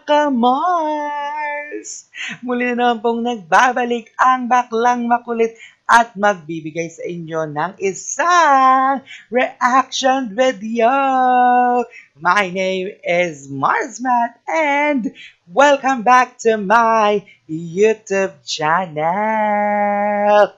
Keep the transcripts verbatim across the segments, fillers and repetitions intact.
ka-Mars! Muli na naman pong nagbabalik ang baklang makulit at magbibigay sa inyo ng isang reaction video. My name is Marsmat and welcome back to my YouTube channel.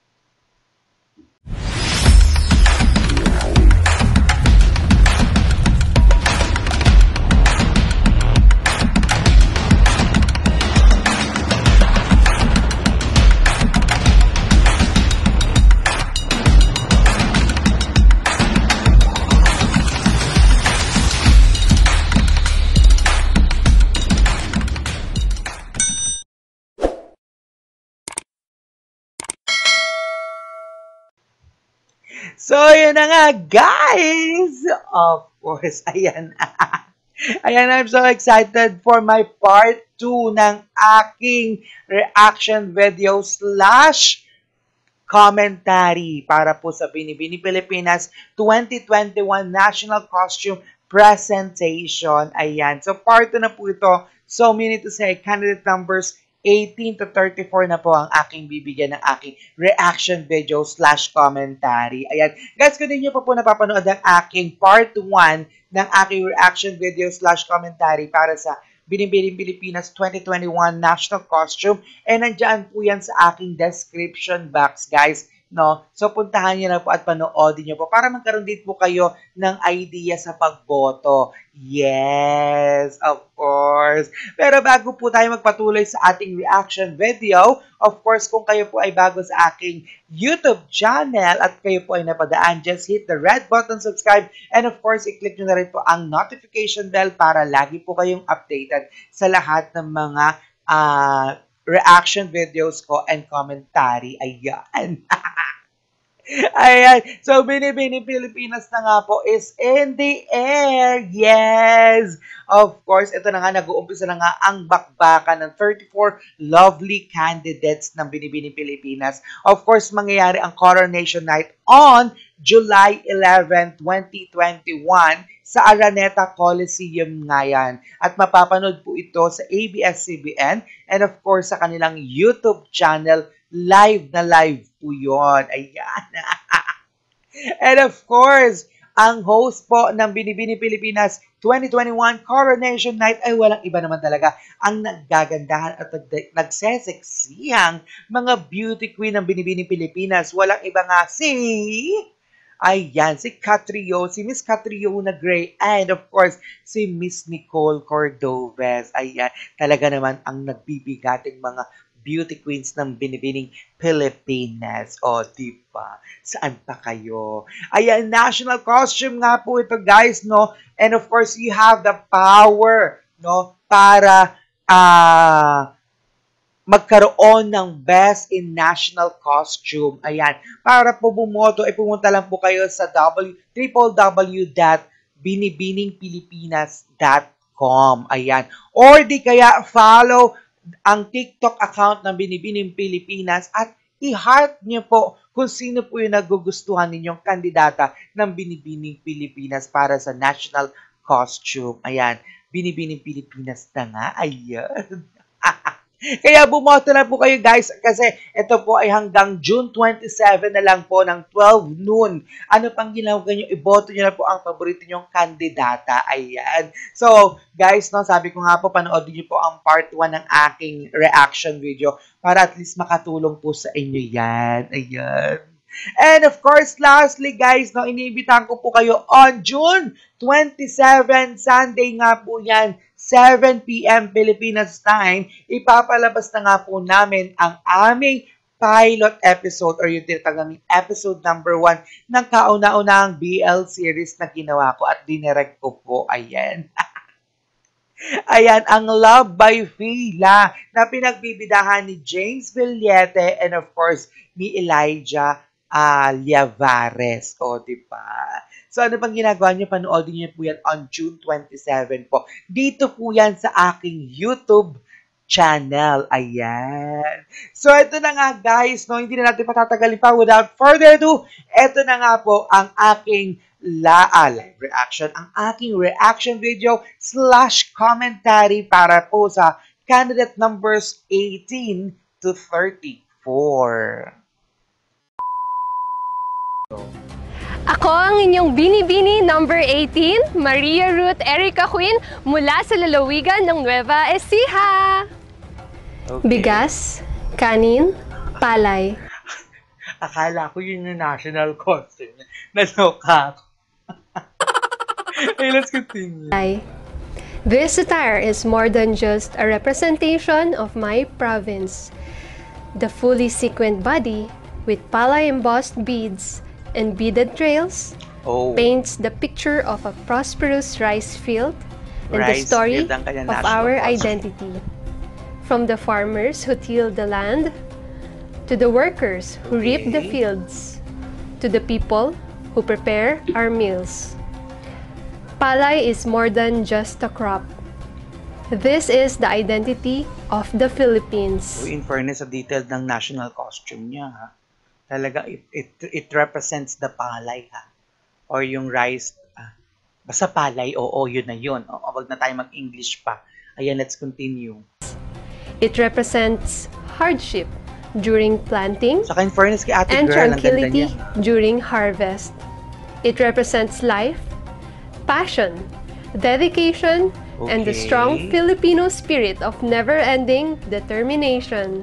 So, yun na nga, guys! Of course, ayan. Ayan, I'm so excited for my part two ng aking reaction video slash commentary para po sa Binibini Pilipinas twenty twenty-one National Costume Presentation. Ayan. So, part two na po ito. So, meaning to say, candidate numbers eighteen to thirty-four na po ang aking bibigyan ng aking reaction video slash commentary. Ayan. Guys, kung hindi nyo pa po napapanood ang aking part one ng aking reaction video slash commentary para sa Binibining Pilipinas twenty twenty-one National Costume, eh nandyan po yan sa aking description box, guys. No? So, puntahan nyo na po at panoodin nyo po para magkaroon din po kayo ng idea sa pagboto. Yes, of course. Pero bago po tayo magpatuloy sa ating reaction video, of course, kung kayo po ay bago sa aking YouTube channel at kayo po ay napadaan, just hit the red button, subscribe, and of course, i-click nyo na rin po ang notification bell para lagi po kayong updated sa lahat ng mga uh, reaction videos ko and commentary. Ayan. Ayan. So, Binibini Pilipinas na nga po is in the air. Yes! Of course, ito na nga, nag-uumpisa na nga ang bakbakan ng thirty-four lovely candidates ng Binibini Pilipinas. Of course, mangyayari ang Coronation Night on July eleventh, twenty twenty-one sa Araneta Coliseum nga yan. At mapapanood po ito sa A B S C B N and of course sa kanilang YouTube channel. Live na live po yun. Ayan. And of course, ang host po ng Binibini Pilipinas twenty twenty-one Coronation Night ay walang iba naman talaga ang naggagandahan at nagseseksiyang mga beauty queen ng Binibini Pilipinas. Walang iba nga si... Ayan, si Catrio, si Miss Catriona Gray, and of course, si Miss Nicole Cordovez. Ayan, talaga naman ang nagbibigating mga beauty queens ng Binibining Pilipinas. O, diba? Saan pa kayo? Ayan, national costume nga po ito, guys, no? And of course, you have the power, no? Para, ah... Uh, magkaroon ng Best in National Costume. Ayan. Para po bumoto, ay pumunta lang po kayo sa w w w dot binibining pilipinas dot com. Ayan. Or di kaya follow ang TikTok account ng Binibining Pilipinas at i-heart niyo po kung sino po yung nagugustuhan ninyong kandidata ng Binibining Pilipinas para sa National Costume. Ayan. Binibining Pilipinas na nga. Ayan. Kaya bumoto na po kayo, guys, kasi ito po ay hanggang June twenty-seven na lang po ng twelve noon. Ano pang ginagawa nyo? Iboto nyo na po ang paborito nyong kandidata. Ayan. So, guys, no, sabi ko nga po, panoodin nyo po ang part one ng aking reaction video para at least makatulong po sa inyo yan. Ayan. And of course, lastly, guys, no, iniimbitahan ko po kayo on June twenty-seven, Sunday nga po yan, seven p m Pilipinas time, ipapalabas na nga po namin ang aming pilot episode or yung tinatawag episode number one ng kauna-unahang B L series na ginawa ko at dinirect ko po. Ayan. Ayan, ang Love by Fila na pinagbibidahan ni James Villete and of course ni Elijah uh, Liavares. O, diba? So, ano pang ginagawa nyo? Panoodin nyo po yan on June twenty-seven po. Dito po yan sa aking YouTube channel. Ayan. So, ito na nga guys, no, hindi na natin patatagalin pa. Without further ado, ito na nga po ang aking la ah, live reaction, ang aking reaction video slash commentary para po sa candidate numbers eighteen to thirty-four. Ako ang inyong Bini-Bini number eighteen, Maria Ruth Erica Queen mula sa lalawigan ng Nueva Ecija. Okay. Bigas, kanin, palay. Akala ko yun yung national costume. Naloka ako. Hey, let's continue. This attire is more than just a representation of my province. The fully sequined body with palay embossed beads and beaded trails Oh, paints the picture of a prosperous rice field and the rice story field ang kanyang of national our costume. identity. From the farmers who till the land, to the workers who reap the Okay. fields, to the people who prepare our meals. Palay is more than just a crop. This is the identity of the Philippines. In fairness, sa detailed ng national costume niya, ha? Talaga, it, it, it represents the palay, ha? Or yung rice, ah, basta palay, oo, yun na yun. O, wag na tayo mag-English pa. Ayan, let's continue. It represents hardship during planting Saka in fairness kay ate and girl, ang ganda tranquility niya. during harvest. It represents life, passion, dedication, and the strong Okay. Filipino spirit of never-ending determination.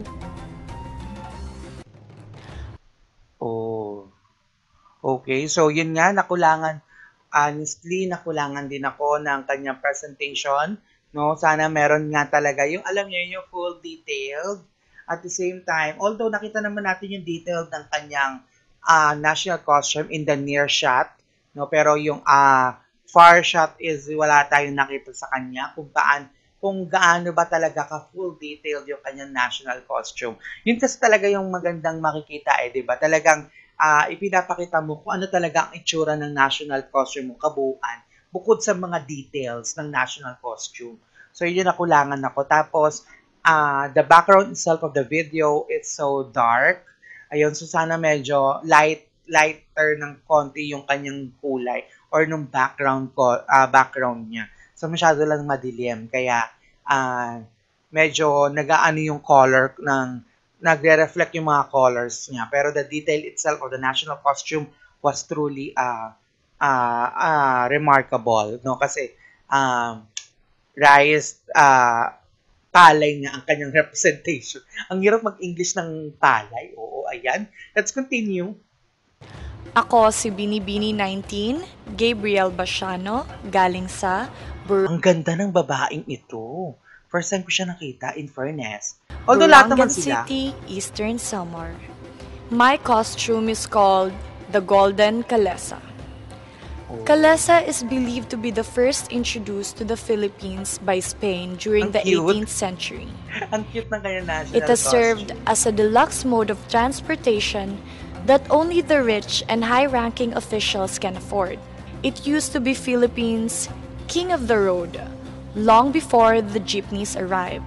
Oh. Okay, so yun nga, nakulangan, honestly, nakulangan din ako ng kanyang presentation, no? Sana meron nga talaga yung, alam niyo, yung full detailed. At the same time, although nakita naman natin yung detailed ng kanyang ah, national costume in the near shot, no? Pero yung ah, far shot is wala tayong nakita sa kanya kung paan, kung gaano ba talaga ka full detailed yung kanyang national costume. Yun kasi talaga yung magandang makikita eh, di ba? Talagang ah, ipinapakita mo kung ano talaga ang itsura ng national costume mo, kabuuan, bukod sa mga details ng national costume. So, yun nakulangan ako. Tapos, ah, the background itself of the video is so dark. Ayun, so sana medyo light, lighter ng konti yung kanyang kulay or nung background ko, ah, background niya. So, masyado lang madilim. Kaya, ah, medyo nag-aano yung color ng, nagre-reflect yung mga colors niya. Pero the detail itself of the national costume was truly uh, uh, uh, remarkable. No? Kasi, um, rice, uh, palay nga ang kanyang representation. Ang hirap mag-English ng palay. Oo, ayan. Let's continue. Ako si Bini-Bini nineteen, Gabriel Basiano, galing sa Bur- Ang ganda ng babaeng ito. First time ko siya nakita, in fairness. Although lahat naman Burangan sila. City, Eastern Samar. My costume is called the Golden Kalesa. Oh. Kalesa is believed to be the first introduced to the Philippines by Spain during Ang the cute. eighteenth century. Ang cute ng kanyang national It has served costume. as a deluxe mode of transportation that only the rich and high-ranking officials can afford. It used to be Philippines' king of the road, long before the jeepneys arrived.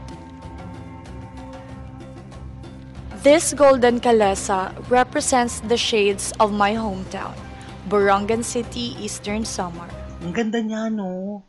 This golden kalesa represents the shades of my hometown, Burangan City, Eastern Samar. Ang ganda niya, no?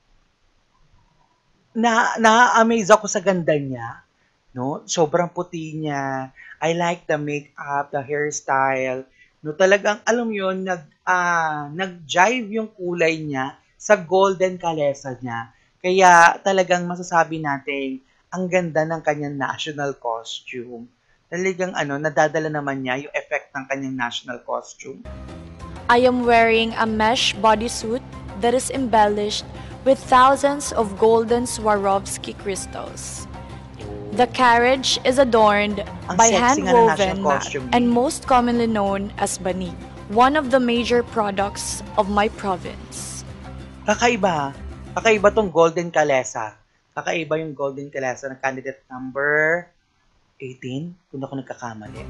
Na, na-amaze ako sa ganda niya. No? Sobrang puti niya. I like the makeup, the hairstyle. No, talagang, alam yun, nag, ah, nag-jive yung kulay niya sa golden kalesa niya. Kaya talagang masasabi natin, ang ganda ng kanyang national costume. Talagang ano, nadadala naman niya yung effect ng kanyang national costume. I am wearing a mesh bodysuit that is embellished with thousands of golden Swarovski crystals. The carriage is adorned Ang by sexy nga ng hand-woven national mat costume and niya. most commonly known as banig, one of the major products of my province. Kakaiba. Kakaiba tong golden kalesa. Kakaiba yung golden kalesa ng candidate number eighteen, kung ako nagkakamali.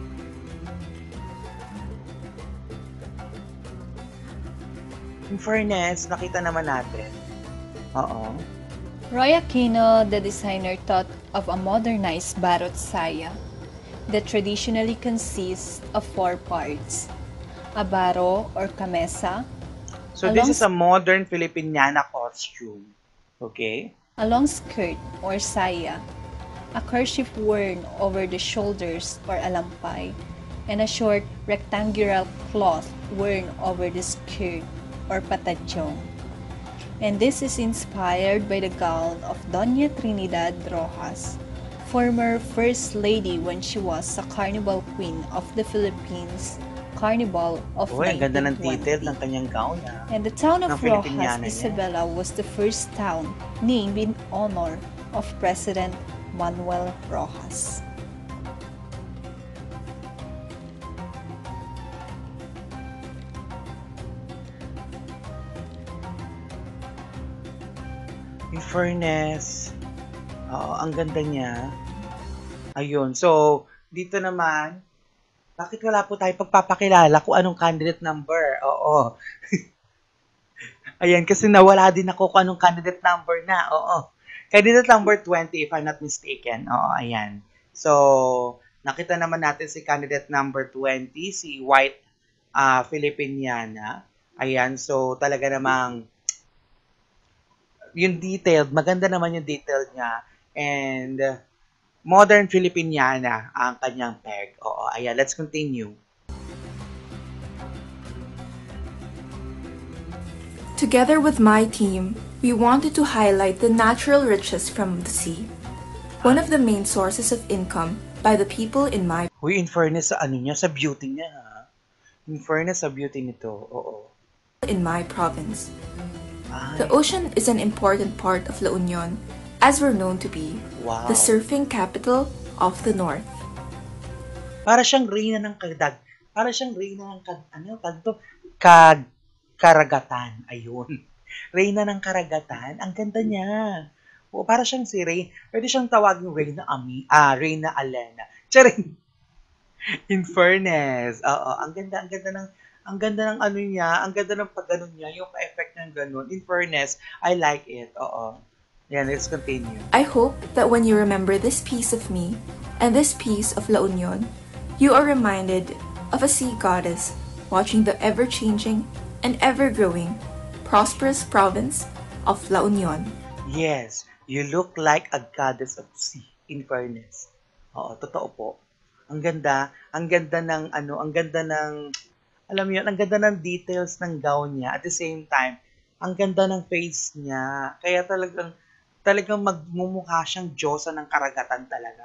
In fairness, nakita naman natin. Oo. Roy Aquino, the designer, thought of a modernized barot saya that traditionally consists of four parts: a baro or kamesa, So a this long, is a modern Filipiniana costume. Okay? a long skirt or saya, a kerchief worn over the shoulders or alampay, and a short rectangular cloth worn over the skirt or patadyong. And this is inspired by the gown of Doña Trinidad Rojas, former First Lady when she was a Carnival Queen of the Philippines, Carnival of Uy, ang ganda ng nineteen detail twenty. ng kanyang gown, ah. And the town of Ng Rojas, Filipiniana niya. Isabela, was the first town named in honor of President Manuel Rojas. In fairness, oo, ang ganda niya. Ayun. So, dito naman, bakit wala po tayo pagpapakilala kung anong candidate number? Oo. Ayan, kasi nawala din ako kung anong candidate number na. Oo. Candidate number twenty, if I'm not mistaken. Oo, ayan. So, nakita naman natin si candidate number twenty, si White uh, Filipiniana. Ayan, so talaga namang yung detailed, maganda naman yung detail niya. And uh, modern Filipiniana ang kanyang peg. Oo, ayan, let's continue. Together with my team, we wanted to highlight the natural riches from the sea, one of the main sources of income by the people in my Huy, in fairness sa ano niya, sa beauty niya, ha? In fairness sa beauty nito, oo. in my province. Ay, The ocean is an important part of La Union, as we're known to be wow. the surfing capital of the north. Para siyang reyna ng kadag. Para siyang reyna ng kag, ano, tag to? Kag, karagatan. Ayun. Reyna ng karagatan. Ang ganda niya. O, para siyang si Rey. Pwede siyang tawagin Reyna Ami, ah, Reyna Alena. Charing. In fairness. Oo, ang ganda, ang ganda ng, ang ganda ng ano niya, ang ganda ng pagganon niya, yung pa-effect ng ganon. In fairness, I like it. Oo. Yan, let's continue. I hope that when you remember this piece of me and this piece of La Union, you are reminded of a sea goddess watching the ever-changing and ever-growing prosperous province of La Union. Yes, you look like a goddess of sea, in fairness. Oo, totoo po. Ang ganda, ang ganda ng ano, ang ganda ng, alam mo yun, ang ganda ng details ng gown niya. At the same time, ang ganda ng face niya. Kaya talagang, talagang magmumukha siyang diyosa ng karagatan talaga.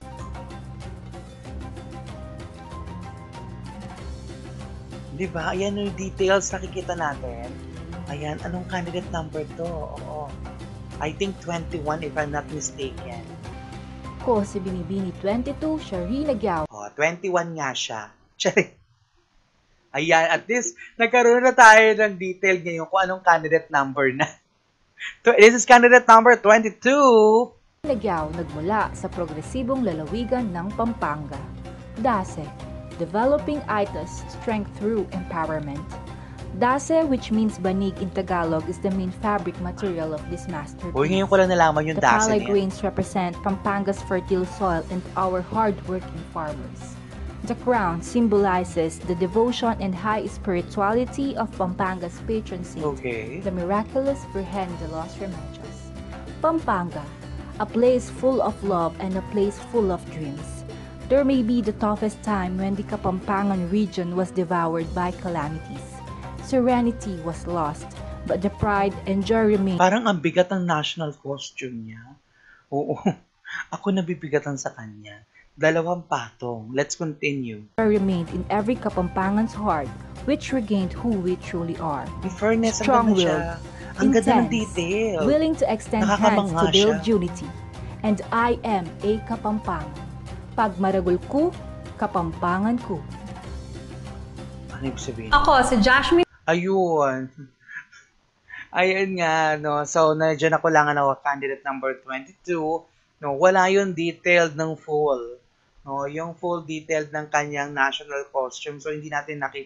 Di ba? Ayan yung details nakikita natin. Ayan, anong candidate number to? Oo. I think twenty-one if I'm not mistaken. Ko si Binibini twenty-two, Sharina Giao. Oh, twenty-one nga siya. Charing. Ayan, at least nagkaroon na tayo ng detail ngayon kung anong candidate number na. This is candidate number twenty-two. Giao nagmula sa progresibong lalawigan ng Pampanga. DASE, Developing Itas Strength Through Empowerment. Dase, which means banig in Tagalog, is the main fabric material of this masterpiece. Uy, ngayon ko lang nalaman yung The dase palay niya. grains represent Pampanga's fertile soil and our hard-working farmers. The crown symbolizes the devotion and high spirituality of Pampanga's patron saint, Okay. the miraculous Virgen de los Remedios. Pampanga, a place full of love and a place full of dreams. There may be the toughest time when the Kapampangan region was devoured by calamities. Serenity was lost, but the pride and joy remained. Parang ang bigat ng national costume niya. Oo. Ako nabibigatan sa kanya. Dalawang patong. Let's continue. Remained in every Kapampangan's heart, which regained who we truly are. In fairness, ang ganda siya. Strong-willed, Ang ganda ng intense, detail. willing to extend hands Nakakamangha to build siya. unity. And I am a Kapampangan. Pag maragol ko, Kapampangan ko. Ano ibig sabihin? Ako, si Josh Ayun. Ayun nga, no. So, nandiyan ako lang ano, candidate number twenty-two. No, wala yung detailed ng full. No, yung full detailed ng kanyang national costume. So, hindi natin nakita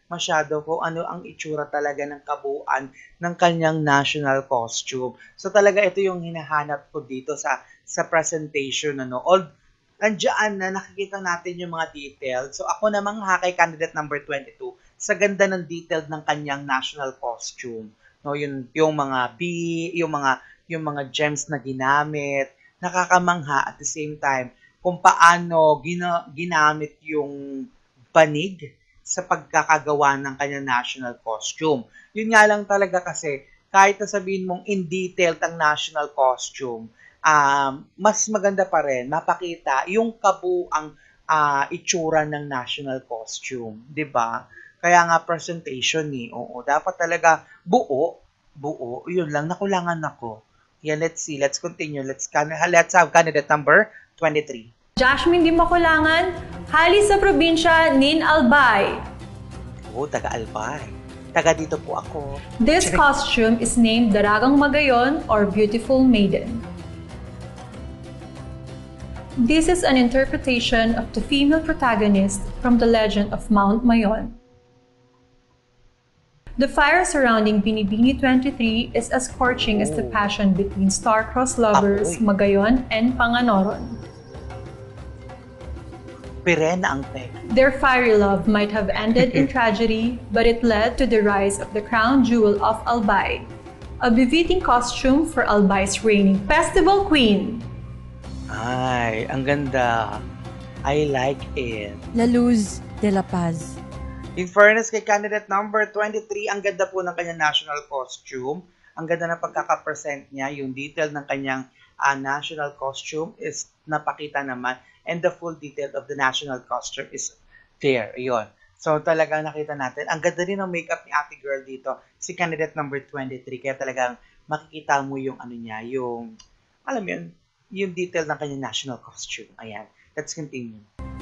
masyado kung ano ang itsura talaga ng kabuuan ng kanyang national costume. So talaga ito yung hinahanap ko dito sa sa presentation, ano. All nandiyan na nakikita natin yung mga details. So ako namang ha kay candidate number twenty-two, sa ganda ng detail ng kanyang national costume. No, yung yung mga B, yung mga yung mga gems na ginamit, nakakamangha at the same time kung paano gina, ginamit yung banig sa pagkakagawa ng kanyang national costume. Yun nga lang talaga kasi kahit na sabihin mong in detail ang national costume, um, mas maganda pa rin mapakita yung kabuang uh, itsura ng national costume, 'di ba? Kaya nga presentation ni, eh. Oo, dapat talaga buo, buo. Yun lang, nakulangan ako. Yeah, let's see. Let's continue. Let's let's have candidate number twenty-three. Jasmine Di Makulangan, hali sa probinsya Nin Albay. Oh, taga Albay. Taga dito po ako. This costume is named Daragang Magayon or Beautiful Maiden. This is an interpretation of the female protagonist from the legend of Mount Mayon. The fire surrounding Binibini twenty-three is as scorching as the passion between star-crossed lovers Magayon and Panganoron. Pirena ang tek. Their fiery love might have ended in tragedy, but it led to the rise of the crown jewel of Albay, a befitting costume for Albay's reigning festival queen. Ay, ang ganda. I like it. La Luz de la Paz. In fairness kay candidate number twenty-three, ang ganda po ng kanyang national costume. Ang ganda ng pagkakapresent niya. Yung detail ng kanyang uh, national costume is napakita naman. And the full detail of the national costume is there. Yun. So talagang nakita natin. Ang ganda din ng makeup ni ate girl dito. Si candidate number twenty-three. Kaya talagang makikita mo yung ano niya. Yung, alam mo yun, yung detail ng kanyang national costume. Ayan. Let's continue.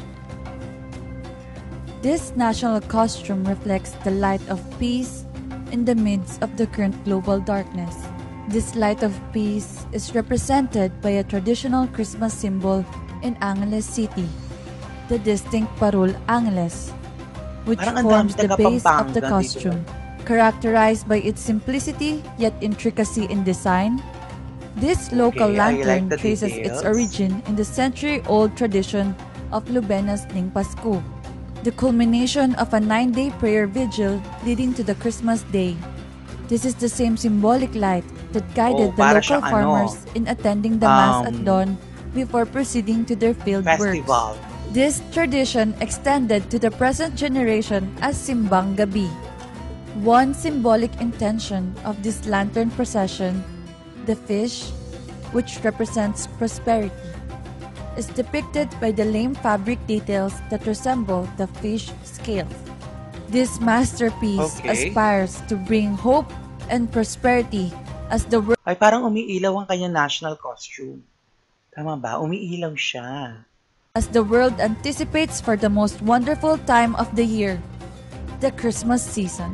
This national costume reflects the light of peace in the midst of the current global darkness. This light of peace is represented by a traditional Christmas symbol in Angeles City, the distinct Parul Angeles, which Parang forms the base of the dito. costume, characterized by its simplicity yet intricacy in design. This local Okay, I like lantern the traces its details. origin in the century-old tradition of Lubena's Ning Pasko, the culmination of a nine-day prayer vigil leading to the Christmas day. This is the same symbolic light that guided Oh, the para local siyang farmers ano, in attending the Mass at um, dawn before proceeding to their field Festival. works. This tradition extended to the present generation as Simbang Gabi. One symbolic intention of this lantern procession, the fish, which represents prosperity, is depicted by the lame fabric details that resemble the fish scales. This masterpiece Okay. aspires to bring hope and prosperity as the world Ay, parang umiilaw ang kanyang national costume. Tama ba? Umiilaw siya. as the world anticipates for the most wonderful time of the year, the Christmas season.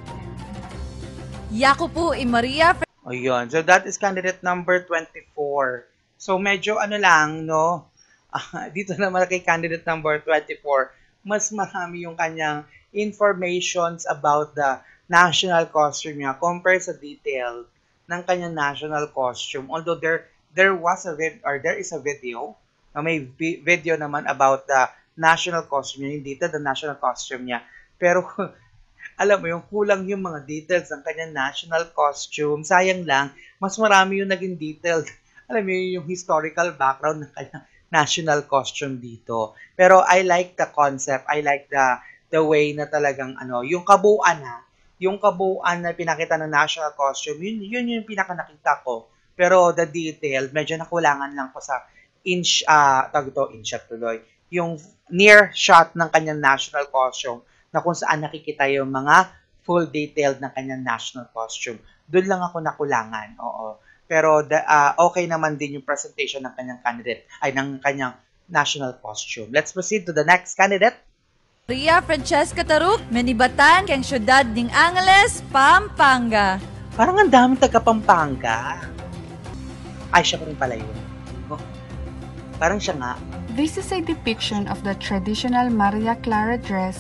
Yaku po i Maria O yun. So that is candidate number twenty-four. So medyo ano lang, no? Ah, dito naman kay candidate number twenty-four, mas marami yung kanyang informations about the national costume niya compared sa detail ng kanyang national costume. Although there there was a vid or there is a video, na may vi- video naman about the national costume niya, yung detail the national costume niya. Pero alam mo yung kulang yung mga details ng kanyang national costume. Sayang lang, mas marami yung naging detailed. Alam mo yung historical background ng kanyang national costume dito. Pero I like the concept. I like the the way na talagang ano, yung kabuuan na, yung kabuuan na pinakita ng national costume, yun, yun yung pinaka nakita ko. Pero the detail, medyo nakulangan lang ko sa inch, ah, uh, tawag ito, inch shot tuloy. Yung near shot ng kanyang national costume na kung saan nakikita yung mga full detailed ng kanyang national costume. Doon lang ako nakulangan, oo. Pero the, uh, okay naman din yung presentation ng kanyang candidate, ay ng kanyang national costume. Let's proceed to the next candidate. Maria Francesca Taruk, menibatan kang syudad ng Angeles, Pampanga. Parang ang daming taga Pampanga. Ay, siya pa rin pala yun. Oh, parang siya nga. This is a depiction of the traditional Maria Clara dress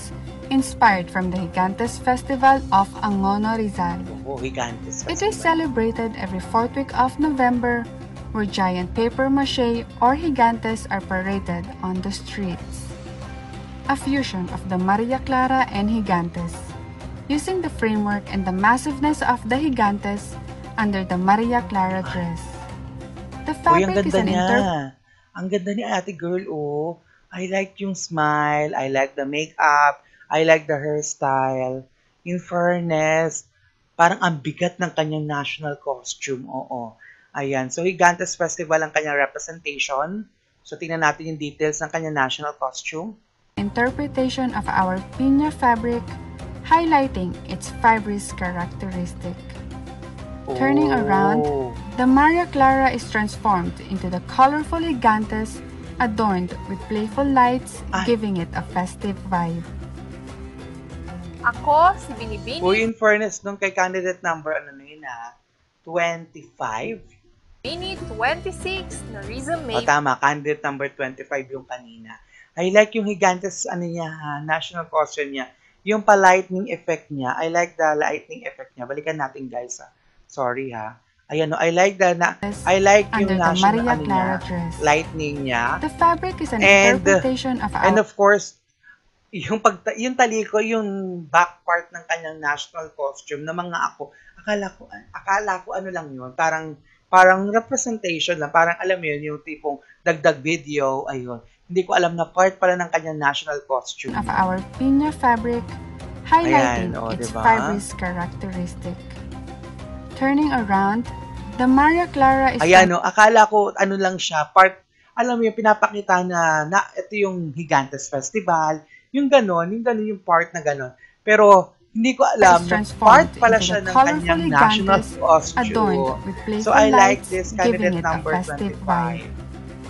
inspired from the Gigantes Festival of Angono, Rizal. Oh, Gigantes It Festival. is celebrated every fourth week of November, where giant paper mache or gigantes are paraded on the streets. A fusion of the Maria Clara and gigantes, using the framework and the massiveness of the gigantes under the Maria Clara dress. The Uy, ang fabric is ganda an niya. inter- Ang ganda ni ate girl, oh. I like yung smile. I like the makeup. I like the hairstyle. In fairness, parang ang bigat ng kanyang national costume. Oo. Ayan. So, Gigantes Festival ang kanyang representation. So, tingnan natin yung details ng kanyang national costume. interpretation of our piña fabric, highlighting its fibrous characteristic. Turning around, Oh. the Maria Clara is transformed into the colorful gigantes adorned with playful lights, Ay. giving it a festive vibe. Ako, si Binibini. Uy, in fairness, nung kay candidate number, ano na yun ha? twenty-five? Bini twenty-six na Riza O May. tama, candidate number twenty-five yung kanina. I like yung Gigantes, ano niya ha, national costume niya. Yung pa-lightning effect niya, I like the lightning effect niya. Balikan natin guys ha. Sorry ha. Ayan no, I like the, na, I like yung Under the national, Maria ano Clara niya, dress. lightning niya. The fabric is an And, interpretation of And our of course, yung pag yung taliko, yung back part ng kanyang national costume na mga ako, akala ko akala ko ano lang yun, parang parang representation lang, parang alam mo yun, yung tipong dagdag video, ayun. Hindi ko alam na part pala ng kanyang national costume. of our piña fabric, highlighting Ayan, o, its diba? fibrous characteristic. Turning around, the Maria Clara is Ayan, no, akala ko ano lang siya, part, alam mo yung pinapakita na, na ito yung Gigantes Festival, yung ganon, yung ganon yung part na ganon. Pero, hindi ko alam, is na transformed part pala into siya the ng colorful kanyang national gigantes costume. adorned with playful So, I like lights, this giving candidate it a number festive twenty-five. vibe.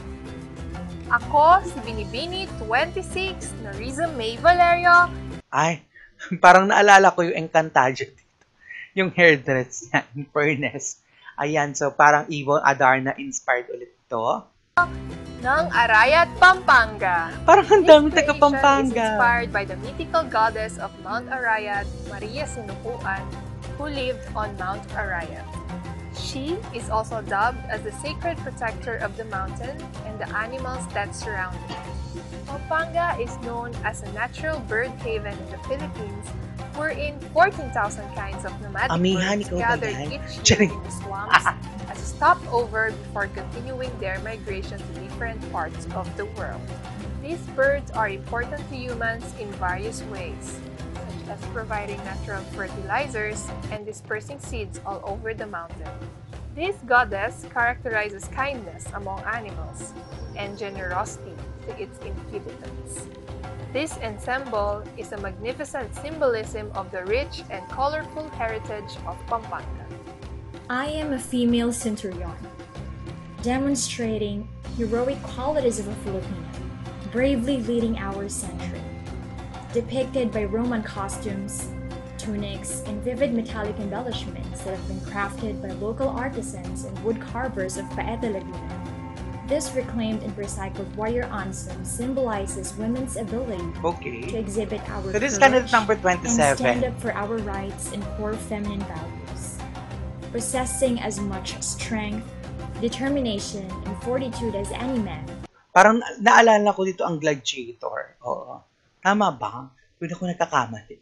Ako, si Binibini twenty-six na Riza May Valerio. Ay, parang naalala ko yung Encantadia dito. Yung hairdress niya, in fairness. Ayan, so parang Yvonne Adarna inspired ulit ito. ng Arayat, Pampanga. Parang ang This dami taga creation is Pampanga. inspired by the mythical goddess of Mount Arayat, Maria Sinukuan, who lived on Mount Arayat. She is also dubbed as the sacred protector of the mountain and the animals that surround it. Pampanga is known as a natural bird haven in the Philippines, wherein fourteen thousand kinds of nomadic Amihan, birds ikaw ba gather yan? each year Charing. in the swamps as a stopover before continuing their migration to different parts of the world. These birds are important to humans in various ways, such as providing natural fertilizers and dispersing seeds all over the mountain. This goddess characterizes kindness among animals and generosity to its inhabitants. This ensemble is a magnificent symbolism of the rich and colorful heritage of Pampanga. I am a female centurion, demonstrating heroic qualities of a Filipino, bravely leading our century. Depicted by Roman costumes, tunics, and vivid metallic embellishments that have been crafted by local artisans and wood carvers of Paete, Laguna. This reclaimed and recycled warrior ensemble symbolizes women's ability Okay. to exhibit our So this is courage candidate number and stand twenty-seven. up for our rights and core feminine values. Possessing as much strength, determination, and fortitude as any man, Parang na- naalala ko dito ang gladiator. Oo. Tama ba? Pwede ko nagkakamali.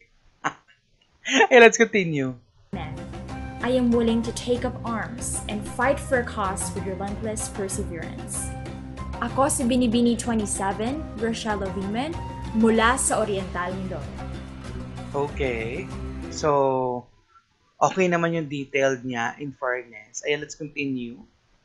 Okay, let's continue. man, I am willing to take up arms and fight for a cause with relentless perseverance. Ako si Binibini twenty-seven, Rochelle Vimen, mula sa Oriental Mindoro. Okay. So, okay naman yung detailed niya in fairness. Ayan, let's continue.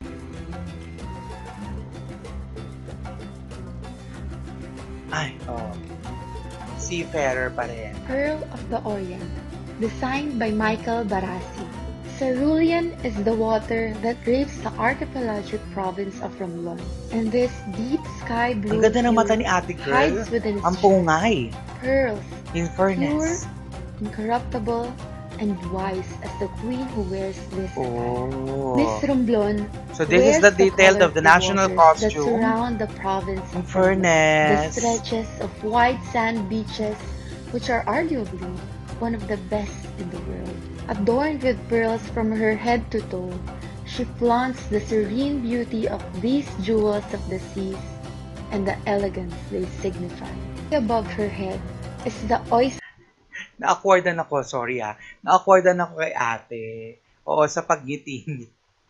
Ay, oh. Seafarer pa rin. Pearl of the Orient, designed by Michael Barassi. Cerulean is the water that drapes the archipelagic province of Romblon, and this deep sky blue Ang ganda ng hue mata ni ate girl. hides within its Ang pungay. pearls, In pure, fairness. incorruptible, and wise as the queen who wears this attire. Oh. Miss Romblon So this is wears the detail of the colorful national waters that costume. surround the province In of Romblon. The fairness. stretches of white sand beaches which are arguably one of the best in the world. Adorned with pearls from her head to toe, she flaunts the serene beauty of these jewels of the seas and the elegance they signify. Above her head is the oyster. Na-accordan ako, sorry ha. Na-accordan ako kay ate. Oo, sa pagngiti niya.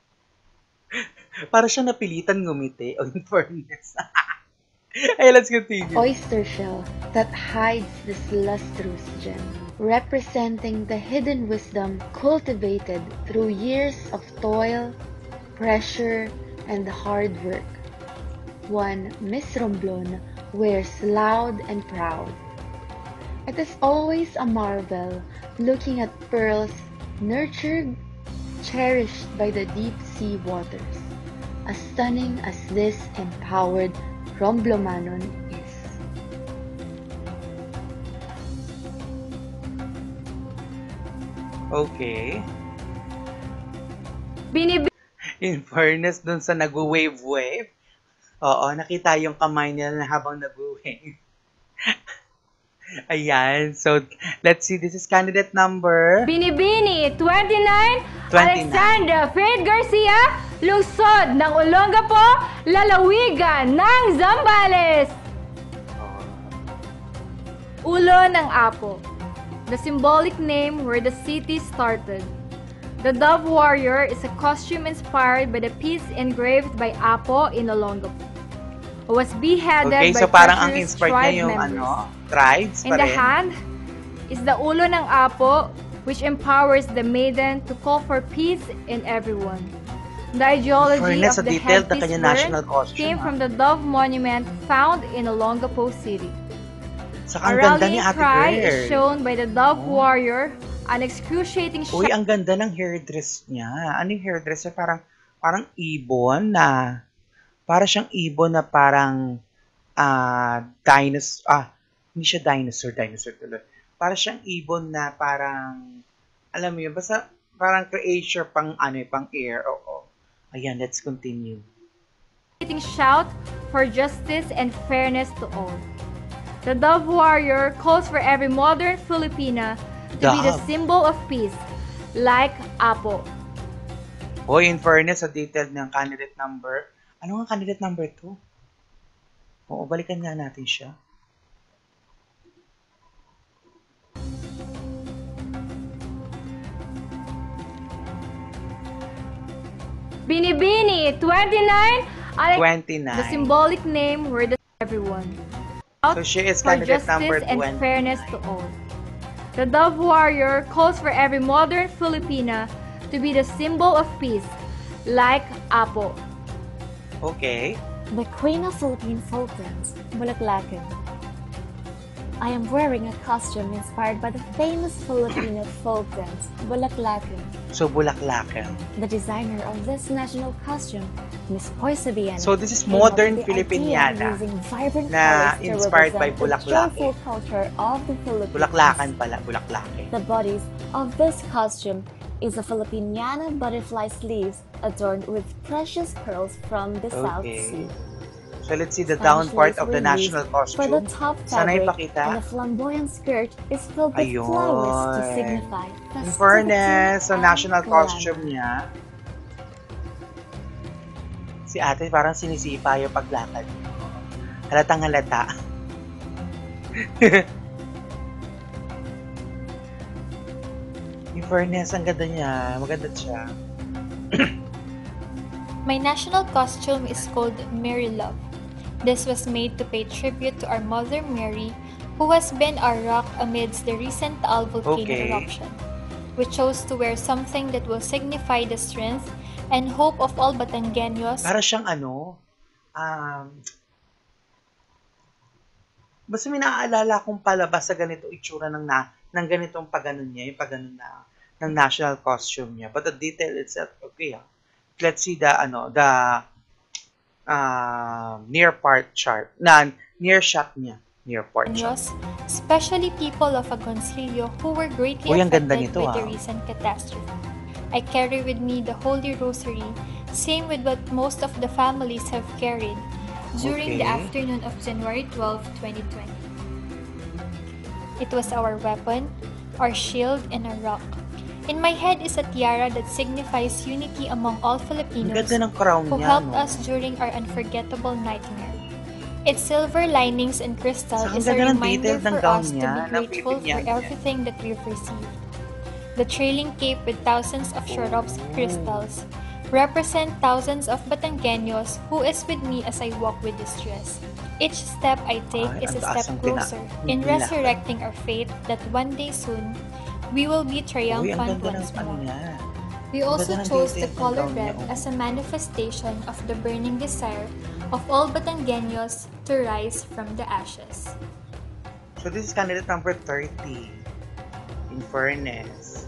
Para siya napilitan ngumiti. Oh, in fairness. Ay, let's continue. Oyster shell that hides this lustrous gem, representing the hidden wisdom cultivated through years of toil, pressure, and hard work. One Miss Romblon wears loud and proud. It is always a marvel looking at pearls nurtured, cherished by the deep sea waters, as stunning as this empowered Romblomanon is. Okay. Binib In fairness, dun sa nag-wave-wave, oo, nakita yung kamay nila na habang nag-wave. Ayan. So, let's see. This is candidate number... Binibini, twenty-nine, twenty-nine. Alexandra Faith Garcia, lungsod ng Olongapo, lalawigan ng Zambales. Ulo ng Apo, the symbolic name where the city started. The Dove Warrior is a costume inspired by the piece engraved by Apo in Olongapo, who was beheaded Okay, by so parang ang treacherous inspired tribe niya yung members. ano, tribes In pa the rin. hand is the ulo ng Apo, which empowers the maiden to call for peace in everyone. The ideology Fairness, of sa the detail na headpiece kanya worn national costume, came ah. from the Dove Monument found in Olongapo City. Saka A ang ganda ni rallying Ate cry Girl. is shown by the Dove Oh. Warrior, an excruciating Uy, shout ang ganda ng hairdress niya. Ano yung hairdress niya? Parang, parang ibon na, para siyang ibon na parang, ah, dinosaur, ah, hindi siya dinosaur, dinosaur tuloy. Para siyang ibon na parang, alam mo yun, basta parang creature pang, ano eh, pang air, oo. Ayan, let's continue. shout for justice and fairness to all. The Dove Warrior calls for every modern Filipina to be the Dove. symbol of peace, like Apo. Hoy, in fairness, sa detailed ng candidate number, ano nga candidate number two? Oo, balikan nga natin siya. Binibini, twenty-nine, Alex, twenty-nine. the symbolic name where the everyone. So she is For candidate number justice and twenty. fairness to all. The Dove Warrior calls for every modern Filipina to be the symbol of peace, like Apo. Okay. The Queen of Philippine Folk Dance, Bulaklakan. I am wearing a costume inspired by the famous Filipino folk dance, Bulaklakan. So, Bulaklakan. The designer of this national costume, Miss Poisabiana. So, this is modern came up with the Filipiniana idea of using vibrant na colors to inspired by represent the Bulaklake. joyful culture of the Philippines. Bulaklakan pala, Bulaklake. The bodies of this costume is a Filipiniana butterfly sleeves adorned with precious pearls from the South Okay. Sea. So, let's see the Spanish down part lace of the were national used For costume. the top Sana fabric, ipakita. and the flamboyant skirt is filled with Ayun. flowers to signify In festivity fairness, sa and national glamour. costume niya, si ate parang sinisipa yung paglakad. Halatang halata. In fairness, ang ganda niya. Maganda siya. My national costume is called Mary Love. This was made to pay tribute to our Mother Mary, who has been our rock amidst the recent Taal volcano Okay. eruption. We chose to wear something that will signify the strength and hope of all Batangueños. Para siyang ano, um, basta may naaalala kong palabas sa ganito itsura ng, na, ng ganitong paganon niya, yung paganon na, ng national costume niya. But the detail itself, okay ah. Let's see the, ano, the uh, near part chart, na near shot niya. Near part shot. Especially people of Agoncillo who were greatly Uy, ang affected ganda nito, by the ah. recent catastrophe. I carry with me the Holy Rosary, same with what most of the families have carried during the Okay. afternoon of January twelfth, twenty twenty. It was our weapon, our shield, and our rock. In my head is a tiara that signifies unity among all Filipinos ng crown who niya, helped no? us during our unforgettable nightmare. Its silver linings and crystal Saan is a ganda ng reminder details ng for gown us to niya, be ng grateful for Filipiniana. everything that we've received. The trailing cape with thousands of Swarovski crystals represent thousands of Batangueños who is with me as I walk with this dress. Each step I take Ay, is a ang taas step ng pina- closer in nila. resurrecting our faith that one day soon we will be Uy, ang triumphant ganda ng once ano more. niya. We Ang also ganda ng chose the details ng color gown niya, red oh. as a manifestation of the burning desire of all Batangueños to rise from the ashes. So this is candidate number thirty. In fairness.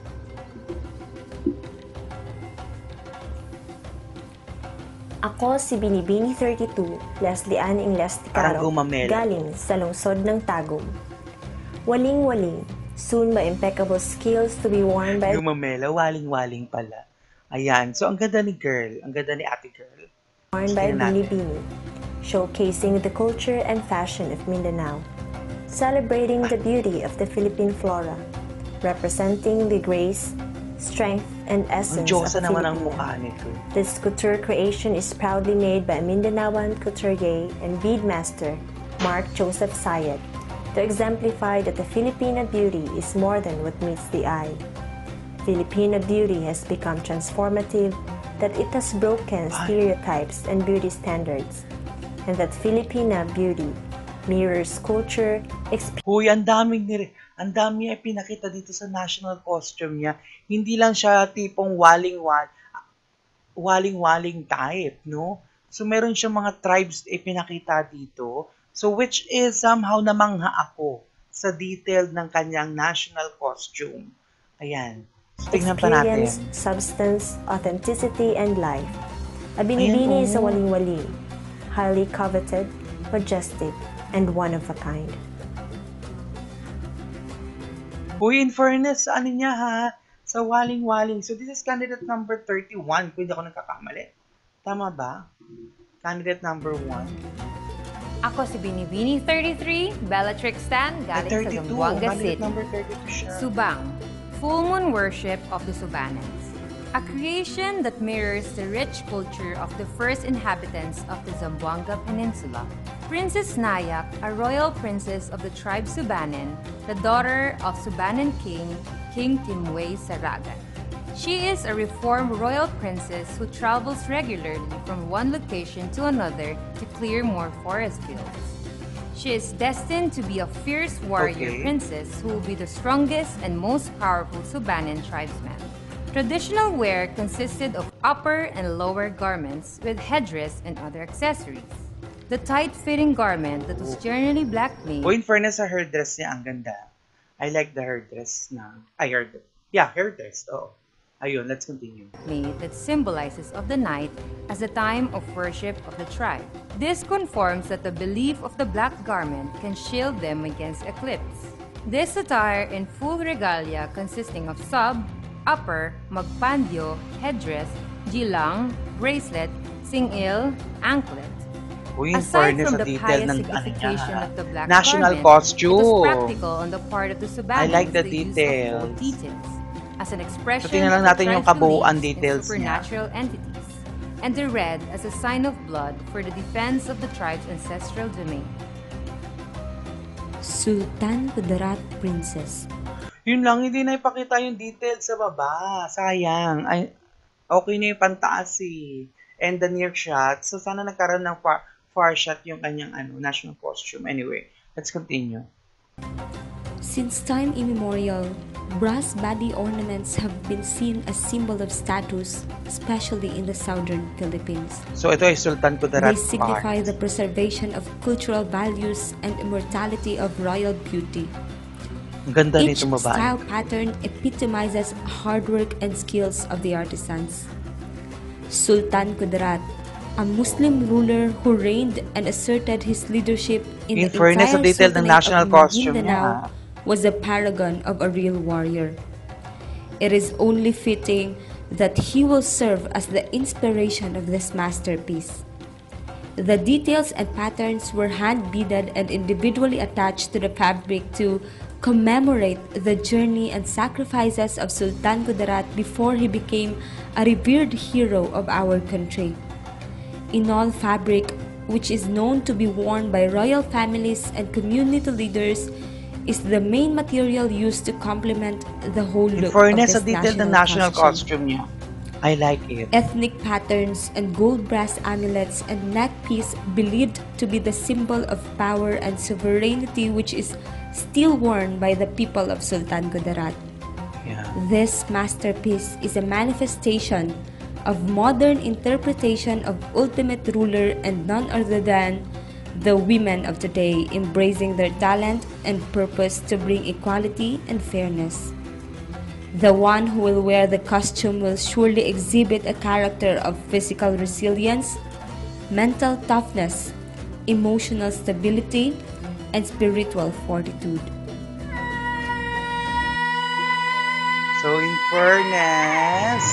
Ako si Binibini thirty-two, Leslie Ann Ingles Parang Ticaro, gumamela. galing sa lungsod ng Tagum. Waling-waling, soon my impeccable skills to be worn by Gumamela, waling-waling pala. Ayan. So, ang ganda ni girl. Ang ganda ni ate girl. worn by Tingnan natin. Binibini, showcasing the culture and fashion of Mindanao, celebrating the beauty of the Philippine flora, representing the grace, strength, and Ang essence Diyosa of a naman ang Filipino. mukha nito. This couture creation is proudly made by Mindanaoan couturier and beadmaster Mark Joseph Sayed to exemplify that the Filipina beauty is more than what meets the eye. Filipina beauty has become transformative, that it has broken stereotypes and beauty standards, and that Filipina beauty mirrors culture, experience, Huy, ang daming nire, ang dami ay pinakita dito sa national costume niya. Hindi lang siya tipong waling-wal, waling-waling type, no? So, meron siyang mga tribes ipinakita dito. So, which is somehow namangha ako sa detail ng kanyang national costume. Ayan. So, tingnan pa natin. experience, substance, authenticity, and life. A binibini Ayan, is a oo. waling-wali, highly coveted, majestic, and one of a kind. Uy, in fairness, sa ano niya ha? Sa waling-waling. So, this is candidate number thirty-one. Kung hindi ako nagkakamali. Tama ba? Candidate number one. Ako si Binibini thirty-three, Bellatrix Stan, galing sa thirty-two. Zamboanga Candidate City. number thirty-two siya. Subang, full moon worship of the Subanans. A creation that mirrors the rich culture of the first inhabitants of the Zamboanga Peninsula. Princess Nayak, a royal princess of the tribe Subanen, the daughter of Subanen King, King Timway Saragan. She is a reformed royal princess who travels regularly from one location to another to clear more forest fields. She is destined to be a fierce warrior Okay. princess who will be the strongest and most powerful Subanen tribesman. Traditional wear consisted of upper and lower garments with headdress and other accessories. The tight-fitting garment that was generally black made. O, in fairness, sa hair dress niya, ang ganda. I like the hair dress na, ay, hair dress. Yeah, hair dress. Oh. Ayun, let's continue. made that symbolizes of the night as the time of worship of the tribe. This confirms that the belief of the black garment can shield them against eclipse. This attire in full regalia consisting of sub, upper, magpandio, headdress, gilang, bracelet, singil, anklet. Uy, in Aside fairness from sa the detail pious ng ano niya, signification ha? of the black National garment, costume. it was practical on the part of the Subanans I like the the use of details. gold details as an expression So, tingnan lang of the natin yung tribe's kabuuan beliefs in details niya. supernatural entities, and the red as a sign of blood for the defense of the tribe's ancestral domain. Sultan Kudarat Princess. Yun lang, hindi na ipakita yung details sa baba. Sayang. Ay, okay na yung pantaas eh. And the near shot. So, sana nagkaroon ng far, far shot yung kanyang ano, national costume. Anyway, let's continue. Since time immemorial, brass body ornaments have been seen as symbol of status, especially in the southern Philippines. So, ito ay Sultan Kudarat They signify part. the preservation of cultural values and immortality of royal beauty. Ang ganda Each nitong babae. style pattern epitomizes hard work and skills of the artisans. Sultan Kudarat, a Muslim ruler who reigned and asserted his leadership in, In the fairness sa entire detail ng Sultanate national of costume Mindanao, niya. was a paragon of a real warrior. It is only fitting that he will serve as the inspiration of this masterpiece. The details and patterns were hand-beaded and individually attached to the fabric to commemorate the journey and sacrifices of Sultan Kudarat before he became a revered hero of our country. Inal fabric, which is known to be worn by royal families and community leaders, is the main material used to complement the whole In look fairness, of sa this detail ng national national costume. costume niya, I like it. Ethnic patterns and gold brass amulets and neck piece believed to be the symbol of power and sovereignty, which is still worn by the people of Sultan Kudarat. Yeah. This masterpiece is a manifestation of modern interpretation of ultimate ruler and none other than the women of today embracing their talent and purpose to bring equality and fairness. The one who will wear the costume will surely exhibit a character of physical resilience, mental toughness, emotional stability, and spiritual fortitude. So in fairness,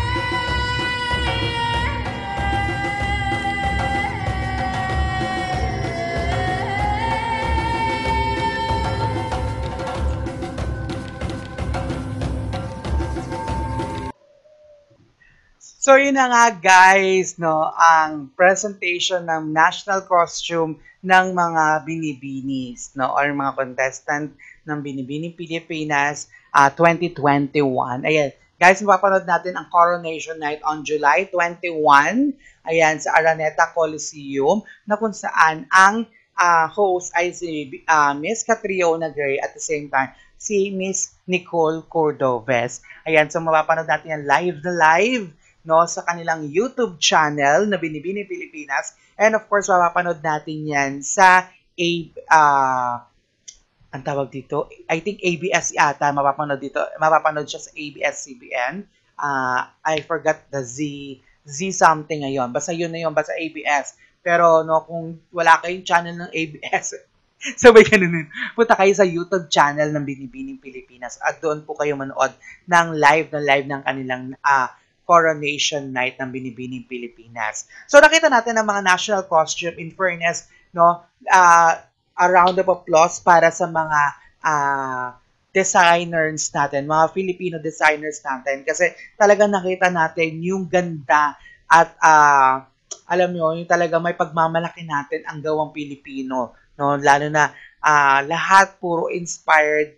so yun na nga guys, no, ang presentation ng national costume ng mga binibinis, no, or mga contestant ng Binibining Pilipinas uh, twenty twenty-one. Ayan, guys, mapapanood natin ang Coronation Night on July twenty-first, ayan, sa Araneta Coliseum, na kung saan ang uh, host ay si uh, Miss Catriona Gray, at the same time, si Miss Nicole Cordoves. Ayan, so mapapanood natin yan live na live, no, sa kanilang YouTube channel na Binibining Pilipinas. And of course, mapapanood natin yan sa A, uh, ang tawag dito, I think A B S yata, mapapanood dito, mapapanood siya sa A B S C B N. Uh, I forgot the Z, Z something ngayon. Basta yun na yun, basta A B S. Pero no, kung wala kayong channel ng A B S, sabay ganun, punta kayo sa YouTube channel ng Binibining Pilipinas at doon po kayo manood ng live na live ng kanilang uh, Coronation Night ng Binibining Pilipinas. So nakita natin ang mga national costume. In fairness, no, uh, a round of applause para sa mga uh, designers natin, mga Filipino designers natin, kasi talagang nakita natin yung ganda at uh, alam nyo, yung talaga may pagmamalaki natin ang gawang Pilipino, no, lalo na uh, lahat puro inspired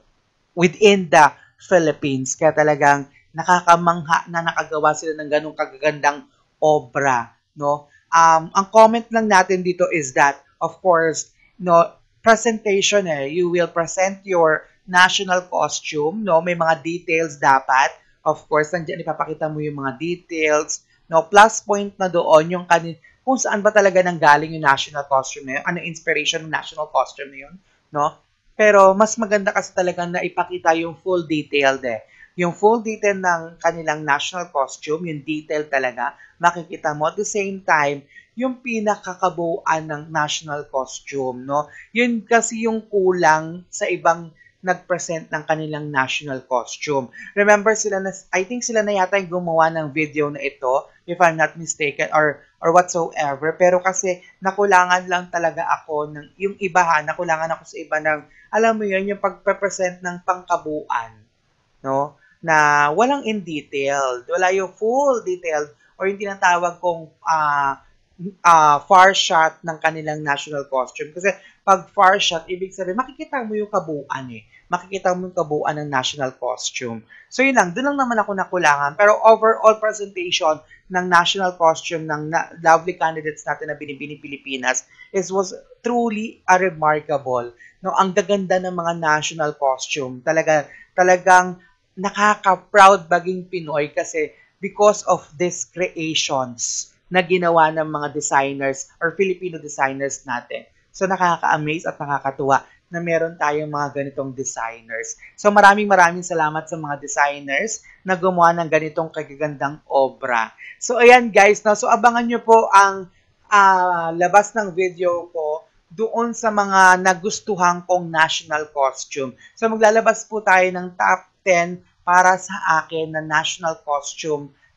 within the Philippines, kaya talagang nakakamangha na nakagawa sila ng ganung kagagandang obra, no? Um, ang comment lang natin dito is that, of course, no, presentation eh, you will present your national costume, no? May mga details dapat. Of course, nandiyan ipapakita mo yung mga details, no? Plus point na doon yung kanin kung saan ba talaga nanggaling yung national costume na yun, ano inspiration ng national costume na yun, no? Pero mas maganda kasi talagang na ipakita yung full detailed eh. Yung full detail ng kanilang national costume, yung detail talaga, makikita mo. At the same time, yung pinakakabuuan ng national costume, no? Yun kasi yung kulang sa ibang nag-present ng kanilang national costume. Remember sila na, I think sila na yata yung gumawa ng video na ito, if I'm not mistaken, or or whatsoever. Pero kasi nakulangan lang talaga ako ng, yung iba ha, nakulangan ako sa iba ng, alam mo yun, yung pagpe-present ng pangkabuuan, no? Na walang in detailed, wala yung full detailed or yung tinatawag kong uh, uh, far shot ng kanilang national costume. Kasi pag far shot, ibig sabihin, makikita mo yung kabuuan eh. Makikita mo yung kabuuan ng national costume. So yun lang, doon lang naman ako nakulangan. Pero overall presentation ng national costume ng na- lovely candidates natin na Binibining Pilipinas is was truly a remarkable. No, ang gaganda ng mga national costume. Talaga, talagang nakaka-proud maging Pinoy kasi because of these creations na ginawa ng mga designers or Filipino designers natin. So nakaka-amaze at nakakatuwa na meron tayong mga ganitong designers. So maraming maraming salamat sa mga designers na gumawa ng ganitong kagagandang obra. So ayan guys, no? So abangan nyo po ang uh, labas ng video ko doon sa mga nagustuhan kong national costume. So maglalabas po tayo ng top ten para sa akin na national costume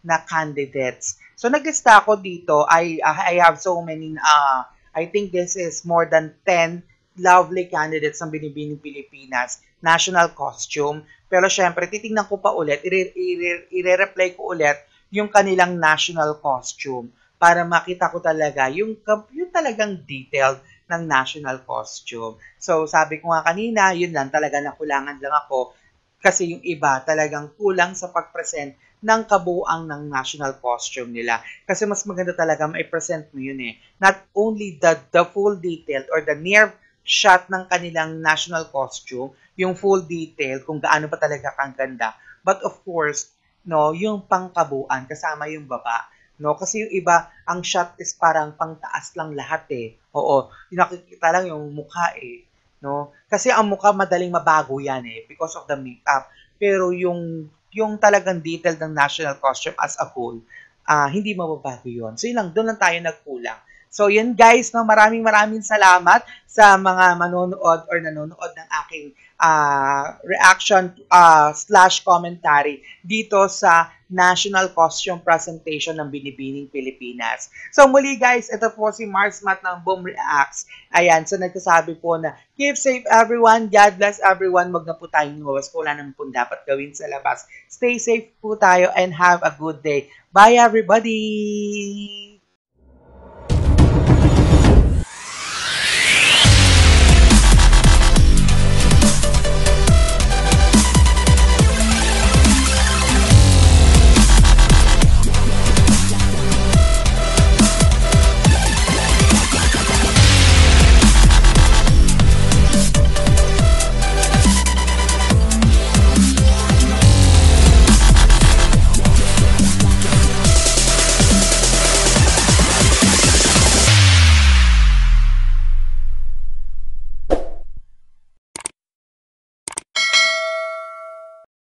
na candidates. So naglista ako dito. I I have so many uh I think this is more than ten lovely candidates ng Binibining Pilipinas national costume. Pero syempre titingnan ko pa ulit, i-re-reply ko ulit yung kanilang national costume para makita ko talaga yung yung talagang detailed ng national costume. So sabi ko nga kanina, yun lang talaga, nakulangan lang ako kasi yung iba talagang kulang sa pag-present ng kabuuan ng national costume nila. Kasi mas maganda talaga mai-present mo yun eh. Not only the, the full detail or the near shot ng kanilang national costume, yung full detail kung gaano pa talaga kang ganda. But of course, no, yung pangkabuuan kasama yung baba. No, kasi yung iba, ang shot is parang pangtaas lang lahat eh. Oo, yung nakikita lang yung mukha eh. No? Kasi ang mukha madaling mabago yan eh because of the makeup. Pero yung yung talagang detail ng national costume as a whole, uh, hindi mababago yun. So yun lang, doon lang tayo nagkulang. So yun guys, no, maraming maraming salamat sa mga manonood or nanonood ng aking uh, reaction uh, slash commentary dito sa national costume presentation ng Binibining Pilipinas. So muli guys, ito po si Mars Matt ng Boom Reacts. Ayan, so nagsasabi po na keep safe everyone, God bless everyone, wag na po tayong lumabas, wala naman po dapat gawin sa labas. Stay safe po tayo and have a good day. Bye everybody!